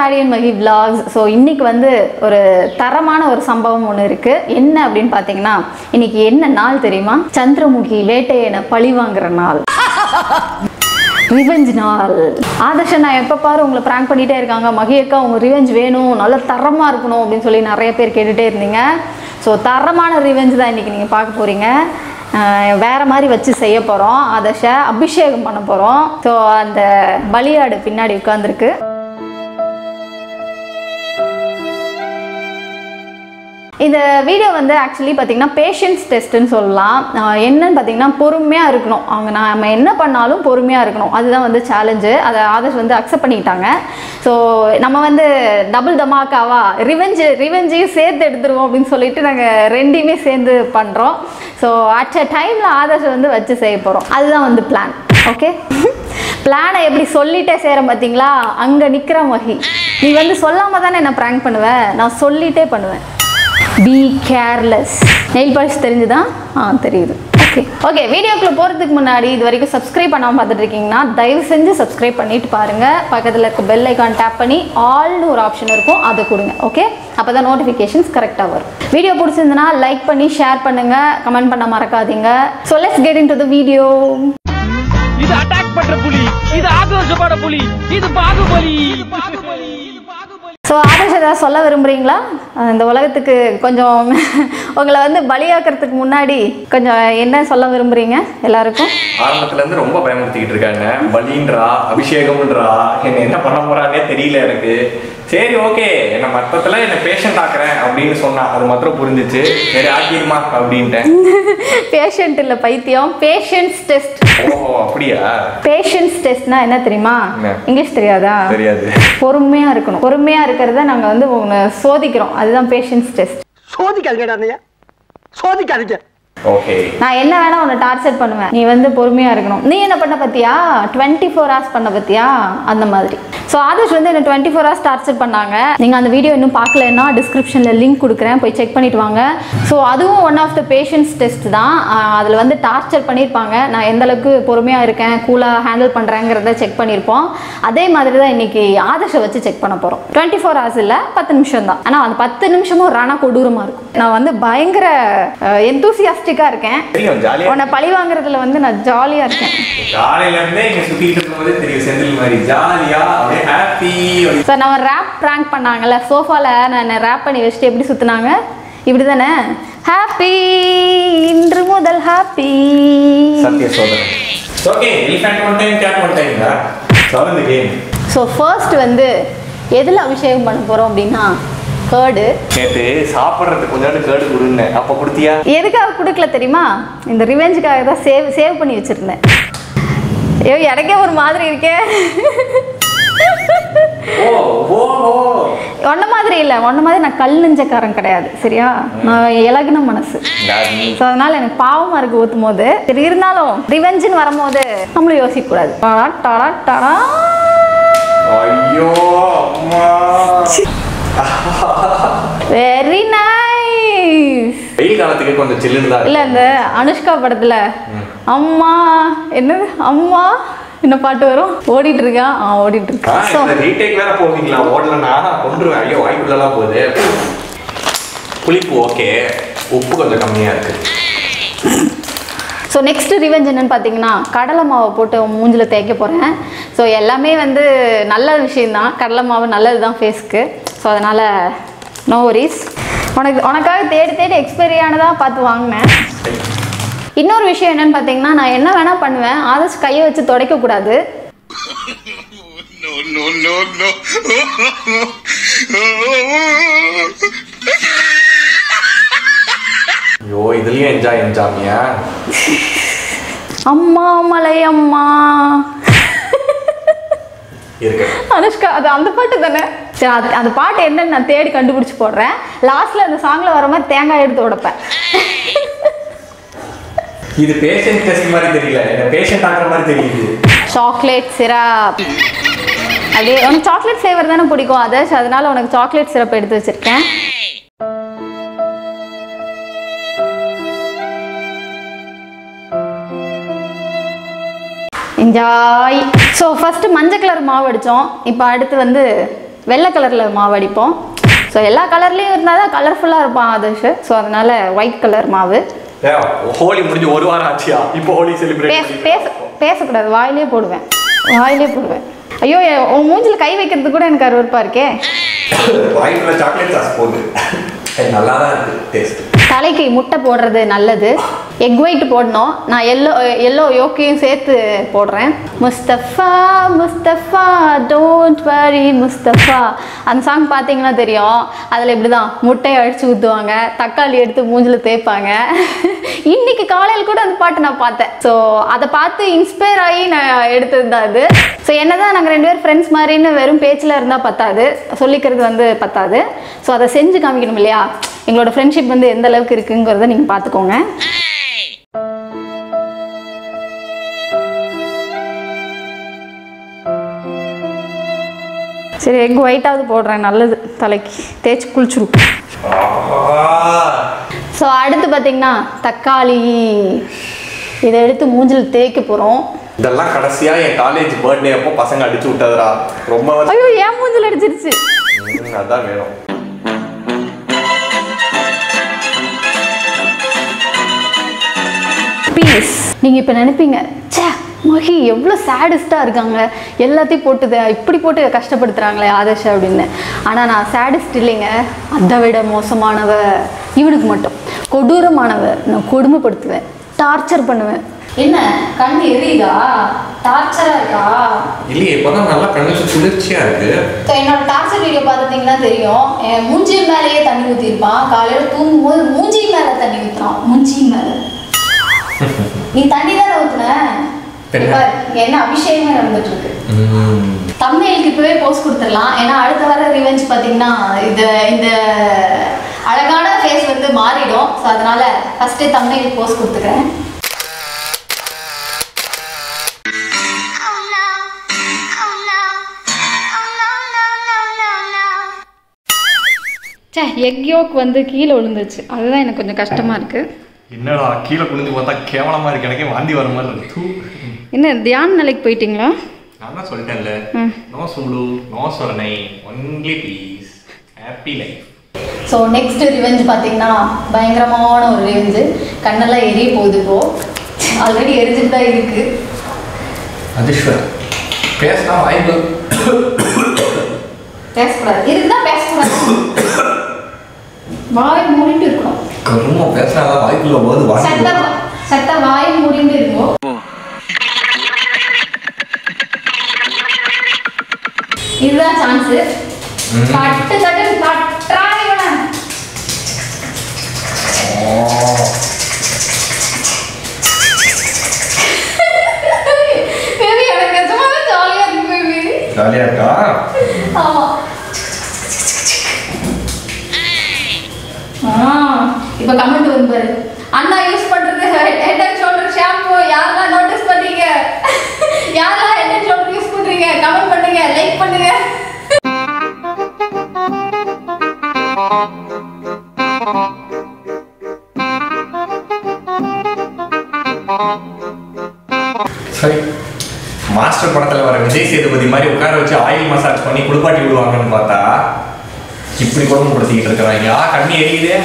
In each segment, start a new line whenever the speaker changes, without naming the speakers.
Mahi and Mahi vlogs. So இன்னைக்கு வந்து ஒரு தரமான ஒரு சம்பவம் ஒன்று இருக்கு. என்ன அப்படின்னு பாத்தீங்கன்னா இன்னைக்கு என்ன நாள் தெரியுமா? சந்திரமுகி வேட்டையனை பழி வாங்குற நாள். ரிவெஞ்ச் நாள். ஆதர்ஷன் நான் எப்போ பாரு உங்களை ப்ராங்க் பண்ணிகிட்டே இருக்காங்க. மகி அக்கா உங்கள் ரிவெஞ்ச் வேணும், நல்லா தரமாக இருக்கணும் அப்படின்னு சொல்லி நிறைய பேர் கேட்டுகிட்டே இருந்தீங்க. ஸோ தரமான ரிவெஞ்ச் தான் இன்றைக்கி நீங்கள் பார்க்க போகிறீங்க. வேறு மாதிரி வச்சு செய்ய போகிறோம். ஆதர்ஷை அபிஷேகம் பண்ண போகிறோம். ஸோ அந்த பலியாடு பின்னாடி உட்காந்துருக்கு. இந்த வீடியோ வந்து ஆக்சுவலி பார்த்தீங்கன்னா பேஷன்ஸ் டெஸ்ட்டுன்னு சொல்லலாம். என்னன்னு பார்த்தீங்கன்னா பொறுமையாக இருக்கணும். நம்ம என்ன பண்ணாலும் பொறுமையாக இருக்கணும். அதுதான் வந்து சேலஞ்சு. அதை ஆதர்ஷ் வந்து அக்செப்ட் பண்ணிக்கிட்டாங்க. ஸோ நம்ம வந்து டபுள் தமாக்காவா ரிவெஞ்சையும் சேர்த்து எடுத்துருவோம் அப்படின்னு சொல்லிட்டு நாங்கள் ரெண்டையுமே சேர்ந்து பண்ணுறோம். ஸோ அட் அ டைமில் ஆதர்ஷ் வந்து வச்சு செய்ய போகிறோம். அதுதான் வந்து பிளான். ஓகே, பிளானை எப்படி சொல்லிட்டே செய்கிறேன் பார்த்தீங்களா? அங்கே நிற்கிற மகி, நீ வந்து சொல்லாமல் தானே என்ன ப்ராங்க் பண்ணுவேன், நான் சொல்லிட்டே பண்ணுவேன். B careless. நெயில் பாலிஷ் தெரிஞ்சுதா? தெரியுது. ஓகே, வீடியோக்குள்ள போகிறதுக்கு முன்னாடி இது வரைக்கும் சப்ஸ்கிரைப் பண்ணாமல் பார்த்துட்டு இருக்கீங்கன்னா தயவு செஞ்சு சப்ஸ்கிரைப் பண்ணிட்டு பாருங்கள். பக்கத்தில் இருக்க பெல் ஐக்கான் டேப் பண்ணி ஆல்னு ஒரு ஆப்ஷன் இருக்கும், அதை கொடுங்க. ஓகே, அப்போ தான் நோட்டிஃபிகேஷன்ஸ் கரெக்டாக வரும். வீடியோ பிடிச்சிருந்தனா லைக் பண்ணி ஷேர் பண்ணுங்கள், கமெண்ட் பண்ண மறக்காதீங்க. So let's get into the video.
இது அட்டாக் பண்ற புலி, இது ஆக்ரோஷமான புலி, இது பாகுபலி.
ஸோ ஆதர்ஷ் ஏதாவது சொல்ல விரும்புகிறீங்களா? இந்த உலகத்துக்கு கொஞ்சம் உங்களை வந்து பலியாக்குறதுக்கு முன்னாடி கொஞ்சம் என்ன சொல்ல விரும்புகிறீங்க எல்லாருக்கும்?
ஆரம்பத்துலேருந்து ரொம்ப பயமுறுத்திக்கிட்டு இருக்காங்க. பலின்றா, அபிஷேகம்ன்றா, என்ன பண்ண போகிறானே தெரியல எனக்கு. சரி ஓகே, என்னை மொத்தத்தில் என்னை பேஷண்ட் ஆக்குறேன் அப்படின்னு சொன்னா அது மாத்திரம் புரிஞ்சிச்சு. சரி ஆக்கிடுமா அப்படின்ட்டேன்.
பேஷண்ட் இல்லை பைத்தியம், பேஷன்ஸ் டெஸ்ட்.
ஓ அப்படியா?
பேஷன்ஸ் டெஸ்ட்னா என்ன தெரியுமா? இங்கிலீஷ் தெரியாதா?
தெரியாது.
பொறுமையாக இருக்கணும். பொறுமையாக இருக்கிறத நாங்கள் வந்து உங்களை சோதிக்கிறோம். அதுதான் பேஷன்ஸ் டெஸ்ட்.
சோதிக்காதீங்க, சோதிக்காதீங்க.
ஓகே, நான்
என்ன வேணா உன்னை டார்ச்சர் பண்ணுவேன், நீ வந்து பொறுமையா இருக்கணும். நீ என்ன பண்ண பத்தியா? 24 hours பண்ண பத்தியா? அந்த மாதிரி. ஸோ ஆதர்ஷ் வந்து என்ன 24 hours டார்ச்சர் பண்ணாங்க. நீங்கள் அந்த வீடியோ இன்னும் பார்க்கலன்னா டிஸ்கிரிப்ஷனில் லிங்க் கொடுக்குறேன், போய் செக் பண்ணிட்டு வாங்க. ஸோ அதுவும் one of the patience test தான். அதில் வந்து டார்ச்சர் பண்ணியிருப்பாங்க. நான் எந்த அளவுக்கு பொறுமையாக இருக்கேன், கூலாக ஹேண்டில் பண்ணுறேங்கிறத செக் பண்ணியிருப்போம். அதே மாதிரி தான் இன்னைக்கு ஆதர்ஷை வச்சு செக் பண்ண போகிறோம். 24 hours இல்லை, 10 நிமிஷம் தான். ஆனால் அந்த 10 நிமிஷமும் ரணா கொடூரமாக இருக்கும். நான் வந்து பயங்கர எந்தூசியாஸ்டிக்காக இருக்கேன். உன்னை பழி வாங்குறதுல வந்து நான் ஜாலியாக இருக்கேன்.
காலையில இருந்தே இங்க சுத்திட்டு இருக்கும்போது தெரியும் செந்தில் மாதிரி ஜாலியா அப்படியே ஹாப்பி.
ஸோ நம்ம ரேப் பிராங்க் பண்ணாங்கல்ல சோஃபால, நான் ரேப் பண்ணி வச்சுட்டு எப்படி சுத்தினாங்க? இப்படி தானே? ஹாப்பி இன்று முதல் ஹாப்பி.
சத்திய சோதனை. Okay, elephant one time cat one time தான் solve the game.
So first வந்து எதில் அபிஷேகம் பண்ண போகிறோம் அப்படின்னா கேர்டு.
நேற்று சாப்பிட்றதுக்கு கொஞ்சம் கேர்டு கொடுங்க, அப்போ கொடுத்தியா?
எதுக்காக கொடுக்கல தெரியுமா? இந்த ரிவெஞ்சுக்காக தான் சேவ் பண்ணி வச்சுருந்தேன். ஐயோ எனக்கே ஒரு மாதிரி இருக்கே. ஒன்ன மாதிரி இல்லை, ஒன்ன மாதிரி நான் கல் நெஞ்சக்காரன் கிடையாது, சரியா? நான் இலகுன மனசு. ஸோ அதனால எனக்கு பாவமாக இருக்கு ஊற்றும் போது. சரி இருந்தாலும் ரிவெஞ்சுன்னு வரும்போது நம்மளும் யோசிக்க கூடாது.
ஐயோ அம்மா,
வெரி நைஸ்.
வெயில் காலத்துக்கு கொஞ்சம் சில்லுன்னு தான்.
இல்லை இந்த அனுஷ்கா படத்தில் அம்மா என்னது அம்மா என்ன பாட்டு வரும்? ஓடிட்டு இருக்கா? ஓடிட்டு இருக்கா.
ஸோ ரீடேக் வேற போவீங்களா? ஓடலன்னா கொண்டுருவேன். ஐயோ வாய்ப்புள்ளலாம் போகுது. புளிப்பு ஓகே, உப்பு கொஞ்சம் கம்மியாக இருக்கு.
ஸோ நெக்ஸ்ட் ரிவெஞ்ச் என்னன்னு பார்த்தீங்கன்னா கடலை மாவை போட்டு மூஞ்சில் தேய்க்க போகிறேன். ஸோ எல்லாமே வந்து நல்ல விஷயந்தான். கடலை மாவு நல்லது தான் ஃபேஸ்க்கு. ஸோ அதனால் நோ வரிஸ். உனக்காக தேடி எக்ஸ்பைரி ஆனதாக பார்த்து வாங்கினேன். இன்னொரு விஷயம் என்னன்னு பார்த்தீங்கன்னா நான் என்ன வேணால் பண்ணுவேன், ஆதர்ஷ் கையை வச்சு துடைக்கக்கூடாது.
ஐயோ இதுலயும் என்ஜாமியா?
அம்மா மலை அம்மா
இருக்கு
அனுஷ்கா, அது அந்த பாட்டு தானே? சரி, அந்த பாட்டு என்னன்னு நான் தேடி கண்டுபிடிச்சி போடுறேன். லாஸ்ட்ல அந்த சாங்ல வர மாதிரி தேங்காய் எடுத்து உடைப்பேன்.
இது பேஷண்ட் டெஸ்ட் மாதிரி தெரியல, என்ன பேஷண்ட் ஆக்குற மாதிரி தெரியுது.
Chocolate syrup. அப்படியே உனக்கு சாக்லேட் ஃப்ளேவர் தானே பிடிக்கும் ஆதர்ஷ், அதனால உனக்கு சாக்லேட் சிரப் எடுத்து வச்சிருக்கேன். என்ஜாய். ஸோ ஃபஸ்ட்டு மஞ்சள் கலர் மாவு அடித்தோம். இப்போ அடுத்து வந்து வெள்ளை கலரில் மாவு அடிப்போம். ஸோ எல்லா கலர்லேயும் இருந்தால் தான் கலர்ஃபுல்லாக இருப்பான் ஆதர்ஷ். ஸோ அதனால் ஒயிட் கலர் மாவு.
ஹோலி முடிஞ்சு 1 வாரம் ஆச்சியா? இப்போ ஹோலி செலிப்ரேட்
பேசக்கூடாது, வாயிலே போடுவேன். ஐயோ, உன் மூஞ்சில் கை வைக்கிறது கூட எனக்கு அருவருப்பா இருக்கே.
வாயில சாக்லேட் சாஸ் போடு. நல்லா தான் இருக்கு டேஸ்ட்.
தலைக்கு முட்டை போடுறது நல்லது. எக் ஒயிட் போடணும். நான் எல்லோ யோக்கையும் சேர்த்து போடுறேன். முஸ்தஃபா முஸ்தஃபா டோன்ட் வரி முஸ்தஃபா, அந்த சாங் பார்த்தீங்கன்னா தெரியும். அதில் இப்படி தான் முட்டையை அடித்து ஊற்றுவாங்க, தக்காளி எடுத்து மூஞ்சில் தேய்ப்பாங்க. இன்னைக்கு காலையில் கூட அந்த பாட்டு நான் பார்த்தேன். ஸோ அதை பார்த்து இன்ஸ்பயர் ஆகி நான் எடுத்தது தான் அது. ஸோ என்னதான் நாங்கள் 2 பேரும் ஃப்ரெண்ட்ஸ் மாதிரின்னு வெறும் பேச்சில் இருந்தால் பத்தாது, சொல்லிக்கிறது வந்து பத்தாது. ஸோ அதை செஞ்சு காமிக்கணும் இல்லையா? எங்களோட ஃப்ரெண்ட்ஷிப் வந்து எந்த அளவுக்கு இருக்குங்கிறத நீங்கள் பார்த்துக்கோங்க. சரி, எக் ஒயிட்டாவது போடுறேன், நல்லது, தலைக்கு தேய்ச்சி குளிச்சுரும். ஸோ அடுத்து பார்த்தீங்கன்னா தக்காளி, இதை எடுத்து மூஞ்சில் தேய்க்க போகிறோம்.
இதெல்லாம் கடைசியா என் காலேஜ் பர்த்டே அப்போ பசங்க அடிச்சு விட்டதுடா. ரொம்ப
ஐயோ, ஏன் மூஞ்சில் அடிச்சிருச்சு?
அதான் வேணும்.
பீஸ். நீங்கள் இப்போ நினைப்பீங்க, சே மஹி எவ்வளோ சேடிஸ்டாக இருக்காங்க, எல்லாத்தையும் போட்டு இப்படி போட்டு கஷ்டப்படுத்துகிறாங்களே ஆதர்ஷ் அப்படின்னு. ஆனால் நான் சேடிஸ்ட் இல்லைங்க, அதை விட மோசமானவ இவனுக்கு மட்டும். கொடூரமானவ. நான் கொடுமைப்படுத்துவேன், டார்ச்சர் பண்ணுவேன். என்ன கண் எரியுதா? டார்ச்சரா இருக்கா?
இல்லையே, இப்போதான் நல்லா கண்ணுக்கு குளிர்ச்சியா இருக்கு.
என்னோட டார்ச்சர் வீடியோ பார்த்துட்டீங்கன்னா தெரியும். என் மூஞ்சி மேலேயே தண்ணி ஊற்றிருப்பான். காலையில் தூங்கும்போது மூஞ்சி மேலே தண்ணி ஊற்றுறான். மூஞ்சி மேலே நீ தண்ணி தானே ஊற்றுன? என்ன அபிஷேகமே நடந்துட்டு இருக்கு. தம்ப்நெயிலுக்கு இப்பவே போஸ்ட் கொடுத்துடலாம். ஏன்னா அடுத்த வர ரிவெஞ்ச் பார்த்தீங்கன்னா இந்த அழகான ஃபேஸ் வந்து மாறிடும். ஸோ அதனால ஃபர்ஸ்டே தம்ப்நெயிலுக்கு போஸ்ட் கொடுத்துக்கிறேன். எக் யோக் வந்து கீழே விழுந்துச்சு, அதுதான் எனக்கு கொஞ்சம் கஷ்டமா இருக்கு.
என்னடா கீழே குனிஞ்சு பார்த்தா கேவலமா இருக்கு, எனக்கே வாந்தி வர மாதிரி இருக்கு.
என்ன தியான நிலைக்கு போயிட்டீங்களா?
நான் தான் சொல்லிட்டேன்ல, நோ சுடு நோ சொரணை, only peace, happy life.
So next revenge பார்த்தீங்கன்னா பயங்கரமான ஒரு ரிவெஞ்சு. கண்ணெல்லாம் எரிய போகுது. இப்போ ஆல்ரெடி எரிஞ்சுட்டு தான் இருக்கு.
அதிர்ஷ்வர் பேசினா வாய்ப்பு
பேசக்கூடாது, இருந்தால் பேசக்கூடாது, வாய் மூடிட்டு இருக்கணும்.
கருமா பேசினாதான் வாய்ப்புள்ள போது
சட்ட வாய் மூடிட்டு இருக்கும். இதுதான் சான்ஸ். கட்டு கட்டு கட்டுறானே இவனை. பேபி எனக்கு நிஜமாவே ஜாலியா இருக்கு பேபி.
ஜாலியா இருக்கா?
ஆமா. இப்ப கமெண்ட் வந்து பாரு, அண்ணா யூஸ் பண்றது ஹெட் அண்ட் ஷோல்டர் ஷாம்பு யாரெல்லாம் நோட்டீஸ் பண்ணீங்க? யாரெல்லாம் ஹெட் அண்ட் ஷோல்டர் யூஸ் பண்றீங்க? கமெண்ட் பண்ணுங்க, லைக் பண்ணுங்க.
சரி, மாஸ்டர் படத்துல வர விஜய் சேதுபதி மாதிரி உட்கார வச்சு ஆயில் மசாஜ் பண்ணி குளிப்பாட்டி விடுவாங்கன்னு பார்த்தா இப்படி கொடுமைப்படுத்திக்கிட்டு இருக்கிறாங்க. கண்ணி எரியுதே.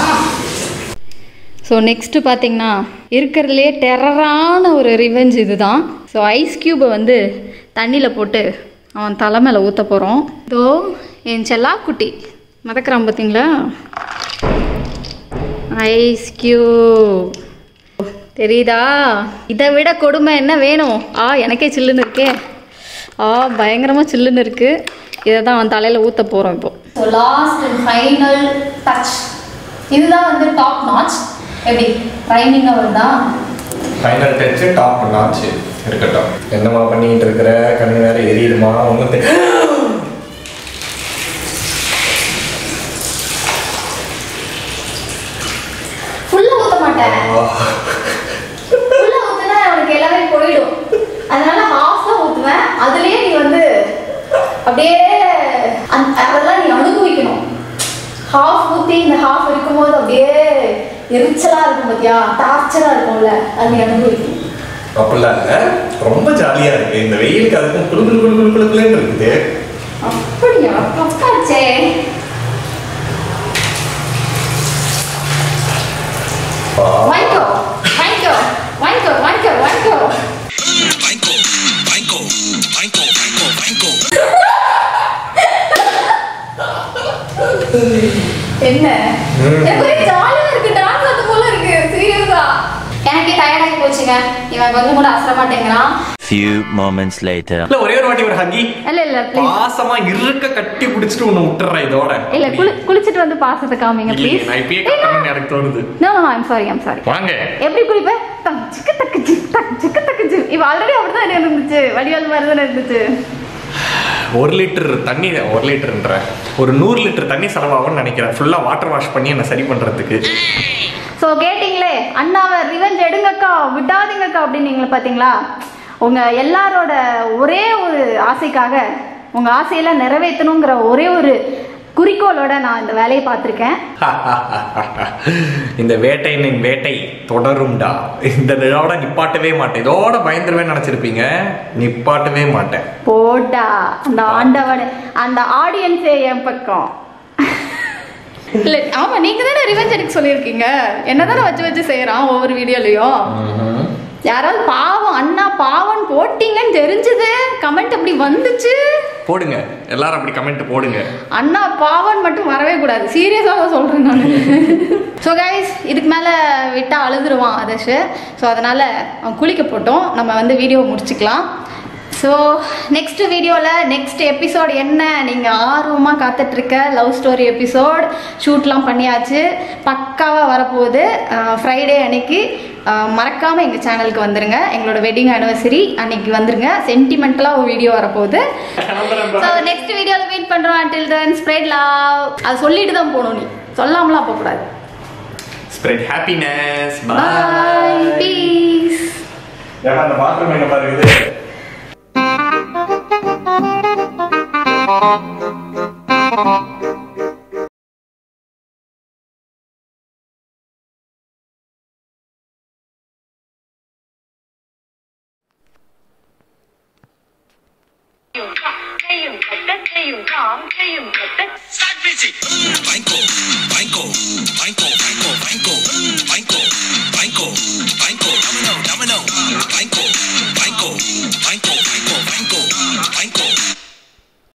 ஸோ நெக்ஸ்ட்டு பார்த்தீங்கன்னா இருக்கிறதுலே டெரரான ஒரு ரிவெஞ்ச் இதுதான். ஸோ ஐஸ் க்யூபை வந்து தண்ணியில் போட்டு அவன் தலை மேலே ஊற்ற போகிறோம். இதோ என் செல்லாக்குட்டி மதக்கிறான் பார்த்தீங்களா? ஐஸ் க்யூப் தெரியுதா? இதை விட கொடுமை என்ன வேணும்? எனக்கே சில்லுன்னு இருக்கே. பயங்கரமாக சில்லுன்னு இருக்குது. இதை தான் அவன் தலையில் ஊற்ற போகிறோம் இப்போ. So last and final touch, இதுதான் வந்து டாப் நாட்ச். எப்படி ரைமிங்காக வருதா?
ஃபைனல் டச் டாப் நாட்ச் இருக்கட்டும். என்னமா பண்ணிட்டு இருக்கிற? கண்ணு வேற எரியுதுமா? ஒன்று
ஃபுல்லாக ஊற்ற மாட்டேன். ஃபுல்லாக ஊற்றினா அவனுக்கு எல்லாமே போயிடும். அதனால ஹாஃப் தான் ஊற்றுவேன். அதுலேயே நீ வந்து அப்படியே அதெல்லாம் நீ அனுபவிக்கணும். ஹாஃப் ஊற்றி இந்த ஹாஃப் இருக்கும்போது அப்படியே எரிச்சலாக இருக்கும் பார்த்தியா, டார்ச்சராக இருக்கும்ல, அது நீ அனுபவிக்கணும்.
அப்படிலாம் இல்லை, ரொம்ப ஜாலியாக இருக்குது. இந்த வெயிலுக்கு அதுக்கும் குழு குழு குழு குழுக்குள்ளேன்னு இருக்குது.
அப்படியா பக்காச்சே. வாங்கிக்கோ வாங்கிக்கோ வாங்கிக்கோ வாங்கிக்கோ வாங்கிக்கோ என்ன எப்படி ஜாலியா இருக்கு, டான்ஸ் ஆடுறது போல இருக்கு. சீரியஸா எனக்கே டயர்ட் ஆகி போச்சுங்க. இவன் கொஞ்சம் கூட அசர மாட்டேங்கிறான்.
Few moments later.
இல்ல ஒரே ஒரு வாட்டி ஒரு ஹக்கி.
இல்ல
பாசமா இருக்க கட்டி பிடிச்சிட்டு உன்னை விட்டுறா இதோட.
இல்ல குளிச்சிட்டு வந்து பாசத்தை காமிங்க ப்ளீஸ்.
நான் இப்பயே கட்டணும்னு எனக்கு தோணுது.
No I'm sorry. வாங்க. எப்படி குளிப்ப? சிக்கு தக்கு இவ ஆல்ரெடி அப்படிதான் இருந்துச்சு. வடிவால் மாதிரி தான் இருந்துச்சு.
1 லிட்டர் தண்ணி 1 லிட்டர்ன்ற ஒரு 100 லிட்டர் தண்ணி செலவாகும்னு நினைக்கிறேன் ஃபுல்லா வாட்டர் வாஷ் பண்ணி என்ன சரி பண்றதுக்கு.
ஸோ கேட்டிங்களே, அண்ணாவை ரிவெஞ்ச் எடுங்கக்கா விடாதீங்கக்கா அப்படின்னு நீங்களே பார்த்தீங்களா? உங்க எல்லாரோட ஒரே ஒரு ஆசைக்காக உங்க ஆசையெல்லாம் நிறைவேற்றணுங்கிற ஒரே ஒரு குறிக்கோளோட நான் இந்த வேலையை பார்த்துருக்கேன்.
இந்த வேட்டையின் வேட்டை தொடரும்டா. இந்த இதோட நிப்பாட்டவே மாட்டேன். இதோட பயந்துருவேன்னு நினைச்சிருப்பீங்க. நிப்பாட்டவே மாட்டேன்.
போட்டா அந்த ஆண்டவன் அந்த ஆடியன்ஸே என் பக்கம். இல்ல ஆமா, நீங்க தானே ரிவெஞ்ச் எடுக்க சொல்லியிருக்கீங்க. என்னதானே வச்சு செய்யறான் ஒவ்வொரு வீடியோலயும். யாராவது பாவம் அண்ணா பாவம் போட்டீங்கன்னு தெரிஞ்சது, கமெண்ட் அப்படி வந்துச்சு.
போடுங்க எல்லாரும் அப்படி கமெண்ட் போடுங்க.
அண்ணா பாவன் மட்டும் வரவே கூடாது. சீரியஸாக தான் சொல்றேன் நான். ஸோ கைஸ், இதுக்கு மேலே விட்டா அழுதுருவான் ஆதர்ஷ். ஸோ அதனால அவன் குளிக்க போட்டோம். நம்ம வந்து வீடியோ முடிச்சுக்கலாம். ஸோ நெக்ஸ்ட் வீடியோவில் நெக்ஸ்ட் எபிசோட் என்ன, நீங்கள் ஆர்வமாக காத்துட்ருக்க லவ் ஸ்டோரி எபிசோட் ஷூட்லாம் பண்ணியாச்சு. பக்காவாக வரப்போகுது. ஃப்ரைடே அன்னைக்கு மறக்காமல் எங்கள் சேனலுக்கு வந்துருங்க. எங்களோட வெட்டிங் ஆனிவர்சரி அன்னைக்கு வந்துருங்க. சென்டிமெண்டலாக ஒரு வீடியோ வரப்போகுது. ஸோ நெக்ஸ்ட் வீடியோவில் மீட் பண்ணுறோம். until then spread love. அது சொல்லிட்டு தான் போகணும், நீ சொல்லாமலாம் போகக்கூடாது.
spread happiness.
Bye. Peace.
ஏன்னா அந்த பாத்ரூம் எங்க பாருங்க.
用唱，可以用可的，可以用唱，可以用可。